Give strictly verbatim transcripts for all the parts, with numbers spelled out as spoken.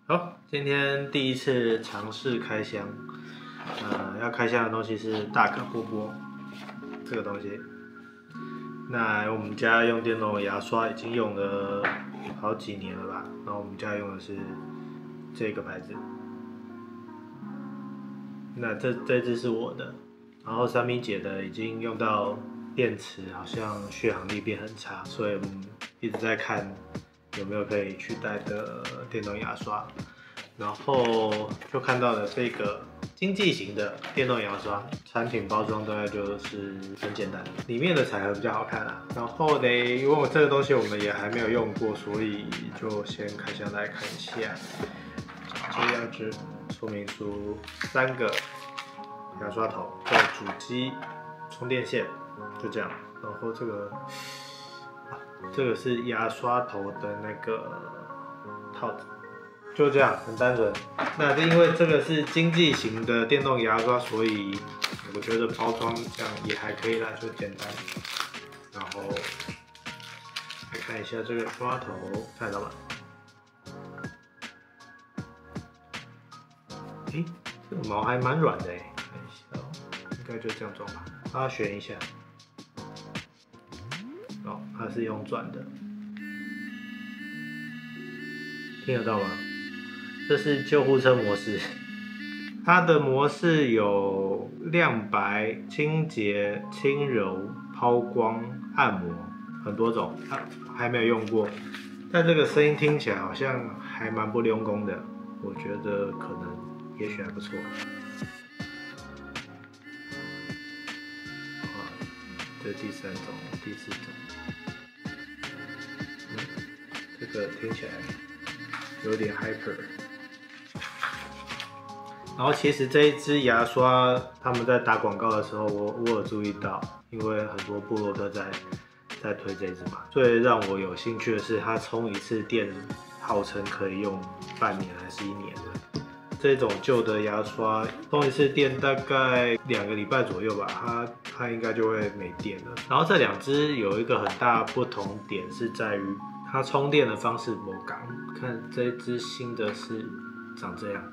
好，今天第一次尝试开箱，呃，要开箱的东西是大可波波这个东西。那我们家用电动牙刷已经用了好几年了吧？然后我们家用的是这个牌子。那这这支是我的，然后三米姐的已经用到电池好像续航力变很差，所以我们一直在看有没有可以取代的电动牙刷。然后就看到了这个经济型的电动牙刷，产品包装大概就是很简单，里面的彩盒比较好看啊。然后呢，因为我这个东西我们也还没有用过，所以就先开箱来看一下。这样子说明书，三个牙刷头，还有主机、充电线，就这样。然后这个，啊、这个是牙刷头的那个套子。就这样，很单纯。那因为这个是经济型的电动牙刷，所以我觉得包装这样也还可以啦，就简单。然后来看一下这个刷头，看到吗？诶，这个毛还蛮软的诶，看一下哦，应该就这样装吧。大家选一下。哦，它是用转的，听得到吗？这是救护车模式，它的模式有亮白、清洁、轻柔、抛光、按摩，很多种，它还没有用过，但这个声音听起来好像还蛮不用功的，我觉得可能也许还不错。啊，这第三种、第四种，嗯，这个听起来有点 hyper。然后其实这一支牙刷，他们在打广告的时候，我我有注意到，因为很多部落客在在推这支嘛。最让我有兴趣的是，它充一次电号称可以用半年还是一年的。这种旧的牙刷充一次电大概两个礼拜左右吧，它它应该就会没电了。然后这两支有一个很大不同点是在于它充电的方式不同。看这一支新的是长这样。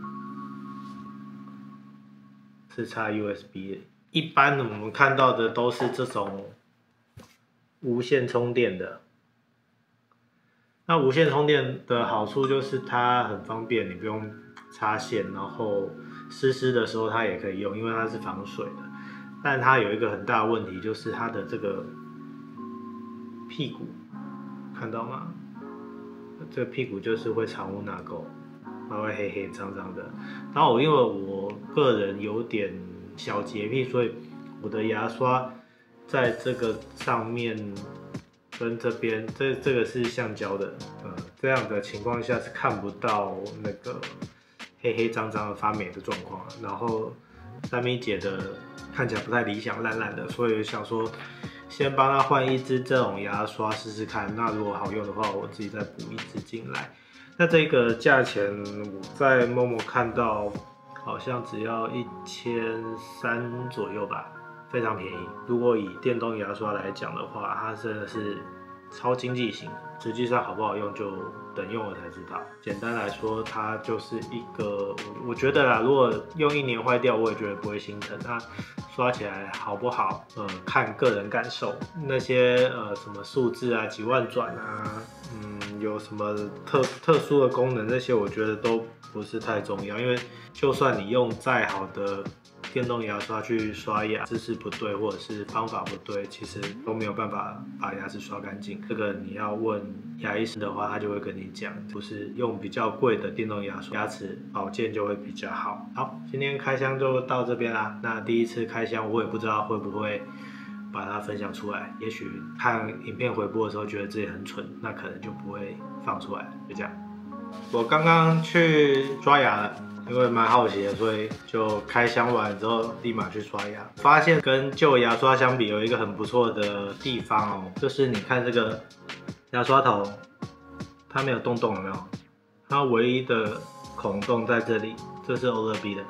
是插 U S B 的，一般我们看到的都是这种无线充电的。那无线充电的好处就是它很方便，你不用插线，然后湿湿的时候它也可以用，因为它是防水的。但它有一个很大的问题，就是它的这个屁股，看到吗？这个屁股就是会藏污纳垢。它会黑黑脏脏的，然后我因为我个人有点小洁癖，所以我的牙刷在这个上面跟这边，这这个是橡胶的，呃，这样的情况下是看不到那个黑黑脏脏的发霉的状况。然后三米姐的看起来不太理想，烂烂的，所以想说先帮她换一支这种牙刷试试看。那如果好用的话，我自己再补一支进来。那这个价钱我在某某看到好像只要一千三左右吧，非常便宜。如果以电动牙刷来讲的话，它真的是超经济型，实际上好不好用就等用了才知道。简单来说，它就是一个，我觉得啦，如果用一年坏掉，我也觉得不会心疼。那刷起来好不好？呃，看个人感受。那些呃什么数字啊，几万转啊，嗯，有什么特特殊的功能，那些我觉得都不是太重要。因为就算你用再好的电动牙刷去刷牙，姿势不对或者是方法不对，其实都没有办法把牙齿刷干净。这个你要问牙医师的话，他就会跟你讲，就是用比较贵的电动牙刷，牙齿保健就会比较好。好，今天开箱就到这边啦。那第一次开箱，我也不知道会不会把它分享出来。也许看影片回播的时候觉得自己很蠢，那可能就不会放出来。就这样。我刚刚去刷牙了。因为蛮好奇的，所以就开箱完之后立马去刷牙。发现跟旧牙刷相比，有一个很不错的地方哦，就是你看这个牙刷头，它没有洞洞，有没有？它唯一的孔洞在这里，这是欧乐 B 的。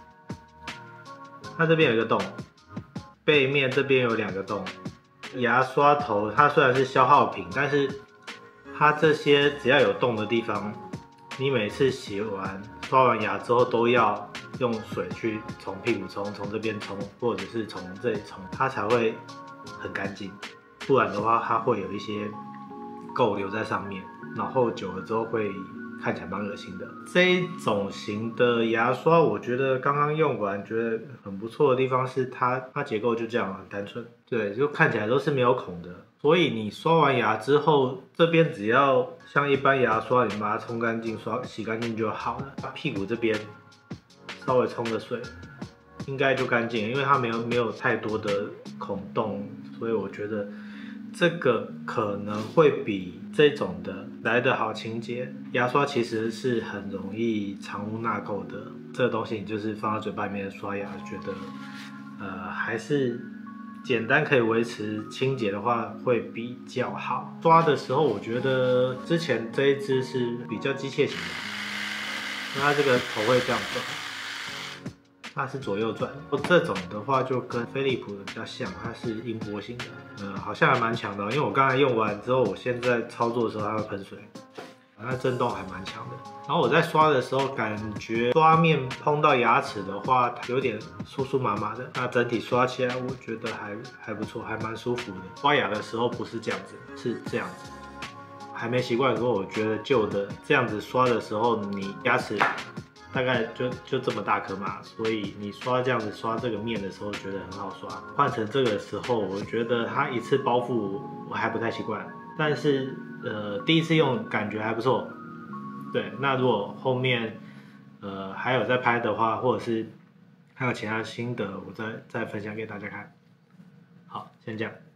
它这边有一个洞，背面这边有两个洞。牙刷头它虽然是消耗品，但是它这些只要有洞的地方， 你每次洗完、刷完牙之后都要用水去从屁股冲，从这边冲，或者是从这里冲，它才会很干净。不然的话，它会有一些垢留在上面，然后久了之后会看起来蛮恶心的。这一种型的牙刷，我觉得刚刚用完觉得很不错的地方是它，它结构就这样很单纯，对，就看起来都是没有孔的。所以你刷完牙之后，这边只要像一般牙刷，你把它冲干净、刷洗干净就好了。它屁股这边稍微冲个水，应该就干净，因为它没有没有太多的孔洞，所以我觉得这个可能会比这种的来得好清洁。牙刷其实是很容易藏污纳垢的，这个东西你就是放在嘴巴里面刷牙，觉得呃还是简单可以维持清洁的话会比较好。刷的时候我觉得之前这一支是比较机械型的，那它这个头会这样转。它是左右转，这种的话就跟飞利浦的比较像，它是音波型的，呃，好像还蛮强的，因为我刚才用完之后，我现在操作的时候它会喷水，它震动还蛮强的。然后我在刷的时候，感觉刷面碰到牙齿的话，有点酥酥麻麻的，那整体刷起来我觉得还还不错，还蛮舒服的。刷牙的时候不是这样子，是这样子。还没习惯的时候，我觉得旧的这样子刷的时候，你牙齿大概就就这么大颗嘛，所以你刷这样子刷这个面的时候，觉得很好刷。换成这个的时候，我觉得它一次包覆我还不太习惯，但是呃第一次用感觉还不错。对，那如果后面呃还有在拍的话，或者是还有其他心得，我再再分享给大家看。好，先这样。